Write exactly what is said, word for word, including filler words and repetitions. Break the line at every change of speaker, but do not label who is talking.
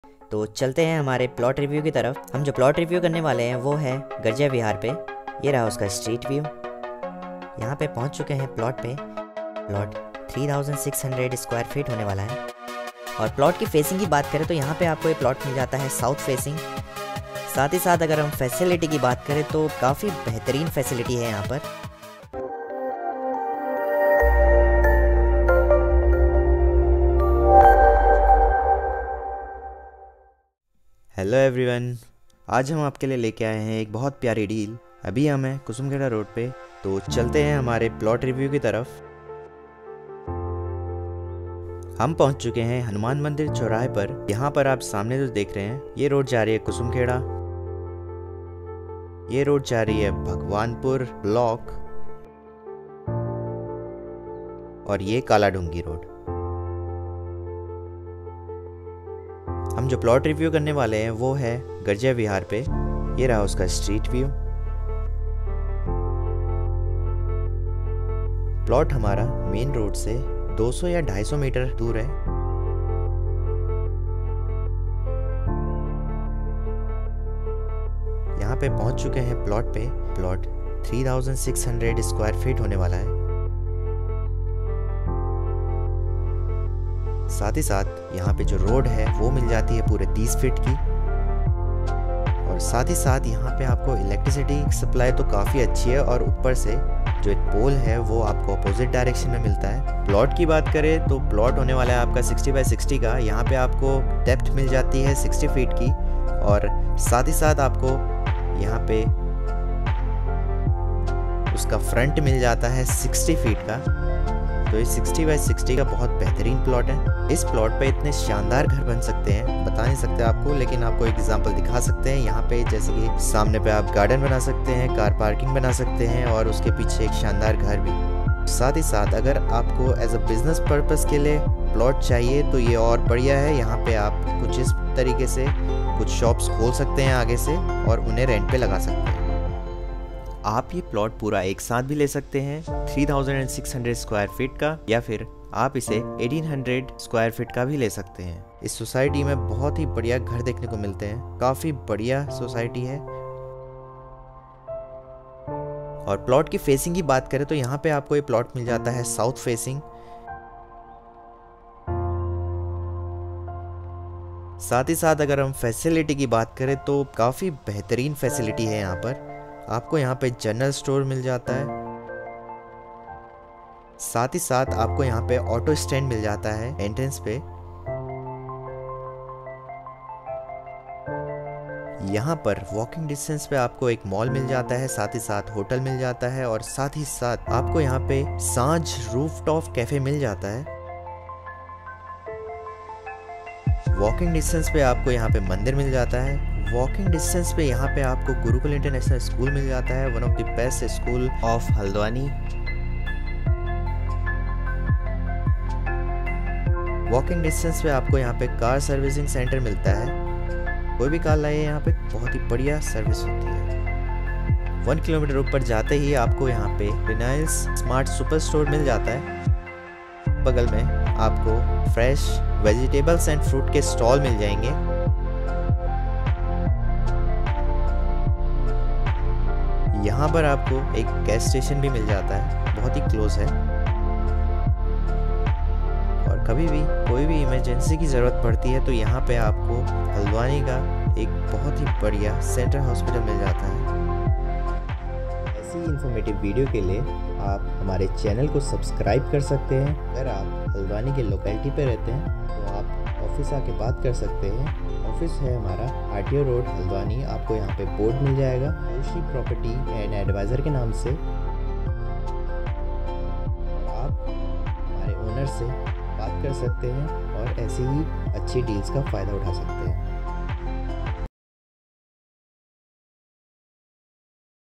तो चलते हैं हमारे प्लॉट रिव्यू की तरफ। हम जो प्लॉट रिव्यू करने वाले हैं वो है गर्जिया विहार पे। ये रहा उसका स्ट्रीट व्यू। यहाँ पे पहुँच चुके हैं प्लॉट पे। प्लॉट तीन हज़ार छह सौ स्क्वायर फीट होने वाला है। और प्लॉट की फेसिंग की बात करें तो यहाँ पे आपको ये प्लॉट मिल जाता है साउथ फेसिंग। साथ ही साथ अगर हम फैसिलिटी की बात करें तो काफ़ी बेहतरीन फैसिलिटी है यहाँ पर।
हेलो एवरीवन, आज हम आपके लिए लेके आए हैं एक बहुत प्यारी डील। अभी हम हैं कुसुमखेड़ा रोड पे, तो चलते हैं हमारे प्लॉट रिव्यू की तरफ। हम पहुंच चुके हैं हनुमान मंदिर चौराहे पर। यहाँ पर आप सामने जो देख रहे हैं ये रोड जा रही है कुसुमखेड़ा। ये रोड जा रही है भगवानपुर ब्लॉक और ये कालाडूंगी रोड। हम जो प्लॉट रिव्यू करने वाले हैं वो है गर्जिया विहार पे। ये रहा उसका स्ट्रीट व्यू। प्लॉट हमारा मेन रोड से दो सौ या ढाई सौ मीटर दूर है। यहाँ पे पहुंच चुके हैं प्लॉट पे। प्लॉट तीन हज़ार छह सौ स्क्वायर फीट होने वाला है। साथ ही साथ यहाँ पे जो रोड है वो मिल जाती है पूरे तीस फीट की। और साथ ही साथ यहाँ पे आपको इलेक्ट्रिसिटी सप्लाई तो काफ़ी अच्छी है, और ऊपर से जो एक पोल है वो आपको अपोजिट डायरेक्शन में मिलता है। प्लॉट की बात करें तो प्लॉट होने वाला है आपका साठ बाय साठ का। यहाँ पे आपको डेप्थ मिल जाती है साठ फीट की, और साथ ही साथ आपको यहाँ पे उसका फ्रंट मिल जाता है साठ फीट का। तो ये साठ बाय साठ का बहुत बेहतरीन प्लॉट है। इस प्लॉट पे इतने शानदार घर बन सकते हैं, बता नहीं सकते आपको, लेकिन आपको एक एग्जांपल दिखा सकते हैं। यहाँ पे जैसे कि सामने पे आप गार्डन बना सकते हैं, कार पार्किंग बना सकते हैं, और उसके पीछे एक शानदार घर भी। साथ ही साथ अगर आपको एज अ बिजनेस पर्पस के लिए प्लॉट चाहिए तो ये और बढ़िया है। यहाँ पे आप कुछ इस तरीके से कुछ शॉप्स खोल सकते हैं आगे से, और उन्हें रेंट पे लगा सकते हैं। आप ये प्लॉट पूरा एक साथ भी ले सकते हैं तीन हज़ार छह सौ स्क्वायर फीट का, या फिर आप इसे अठारह सौ स्क्वायर फीट का भी ले सकते हैं। इस सोसाइटी में बहुत ही बढ़िया घर देखने को मिलते हैं। काफ़ी बढ़िया सोसाइटी है। और प्लॉट की फेसिंग की बात करें तो यहाँ पे आपको ये प्लॉट मिल जाता है साउथ फेसिंग। साथ ही साथ अगर हम फैसिलिटी की बात करें तो काफ़ी बेहतरीन फैसिलिटी है यहाँ पर। आपको यहाँ पे जनरल स्टोर मिल जाता है। साथ ही साथ आपको यहाँ पे ऑटो स्टैंड मिल जाता है एंट्रेंस पे। यहाँ पर वॉकिंग डिस्टेंस पे आपको एक मॉल मिल जाता है, साथ ही साथ होटल मिल जाता है, और साथ ही साथ आपको यहाँ पे सांझ रूफटॉप कैफे मिल जाता है। वॉकिंग डिस्टेंस पे आपको यहाँ पे मंदिर मिल जाता है। वॉकिंग डिस्टेंस पे यहाँ पे आपको गुरुकुल इंटरनेशनल स्कूल मिल जाता है, one of the best school of Haldwani. Walking distance पे आपको यहाँ पे कार सर्विसिंग सेंटर मिलता है। कोई भी कार लाइए यहाँ पे बहुत ही बढ़िया सर्विस होती है। वन किलोमीटर ऊपर जाते ही आपको यहाँ पे रिलायंस स्मार्ट सुपर स्टोर मिल जाता है। बगल में आपको फ्रेश वेजिटेबल्स एंड फ्रूट के स्टॉल मिल जाएंगे। यहाँ पर आपको एक गैस स्टेशन भी मिल जाता है, बहुत ही क्लोज है। और कभी भी कोई भी इमरजेंसी की ज़रूरत पड़ती है तो यहाँ पे आपको हल्द्वानी का एक बहुत ही बढ़िया सेंट्रल हॉस्पिटल मिल जाता है। ऐसी इन्फॉर्मेटिव वीडियो के लिए आप हमारे चैनल को सब्सक्राइब कर सकते हैं। अगर आप हल्द्वानी के लोकेलिटी पे रहते हैं तो आप ऑफिस आके बात कर सकते हैं। ऑफिस है हमारा आरटीओ रोड हल्द्वानी। आपको यहाँ पे बोर्ड मिल जाएगा जोशी प्रॉपर्टी एंड एडवाइज़र के नाम से। आप हमारे ओनर से बात कर सकते हैं और ऐसी ही अच्छी डील्स का फ़ायदा उठा सकते हैं।